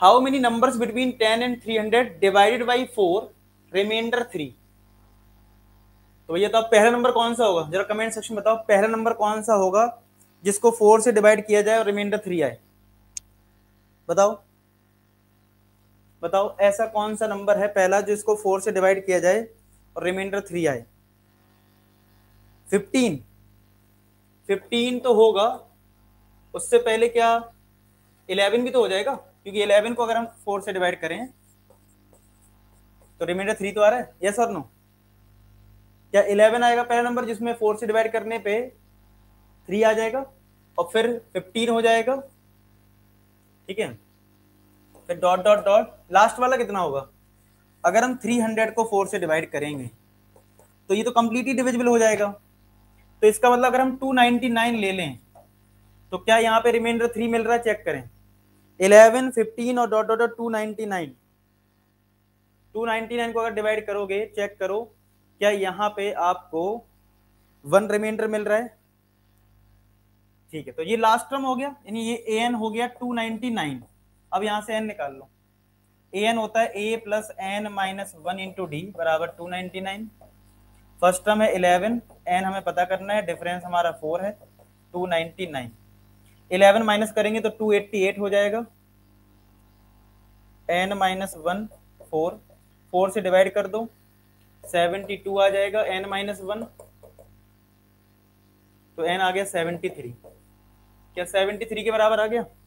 How many numbers between 10 and 300 divided by 4 remainder 3। तो ये तो अब पहला नंबर कौन सा होगा, जरा कमेंट सेक्शन बताओ, पहला नंबर कौन सा होगा जिसको 4 से डिवाइड किया जाए और रिमाइंडर 3 आए। बताओ बताओ, ऐसा कौन सा नंबर है पहला जो इसको 4 से डिवाइड किया जाए और रिमाइंडर 3 आए। 15। 15 तो होगा, उससे पहले क्या 11 भी तो हो जाएगा, क्योंकि 11 को अगर हम 4 से डिवाइड करें तो रिमाइंडर 3 तो आ रहा है, यस और नो। क्या 11 आएगा पहला नंबर जिसमें 4 से डिवाइड करने पे 3 आ जाएगा, और फिर 15 हो जाएगा, ठीक है। फिर डॉट डॉट डॉट लास्ट वाला कितना होगा, अगर हम 300 को 4 से डिवाइड करेंगे तो ये तो कंप्लीटली डिविजिबल हो जाएगा। तो इसका मतलब अगर हम 299 ले लें तो क्या यहाँ पे रिमाइंडर 3 मिल रहा है, चेक करें। 11, 15 और डॉट डॉट डॉट 299। 299 को अगर डिवाइड करोगे, चेक करो क्या यहाँ पे आपको 1 रिमाइंडर मिल रहा है। ठीक है, तो ये लास्ट टर्म हो गया, यानी ये an हो गया 299। अब यहां से n निकाल लो। an होता है a plus n minus 1 into D बराबर 299। फर्स्ट टर्म है 11, n हमें पता करना है, डिफरेंस हमारा 4 है, 299। 11 माइनस करेंगे तो 288 हो जाएगा, n माइनस 1 4, 4 से डिवाइड कर दो 72 आ जाएगा, n माइनस 1 तो n आ गया 73। क्या 73 के बराबर आ गया।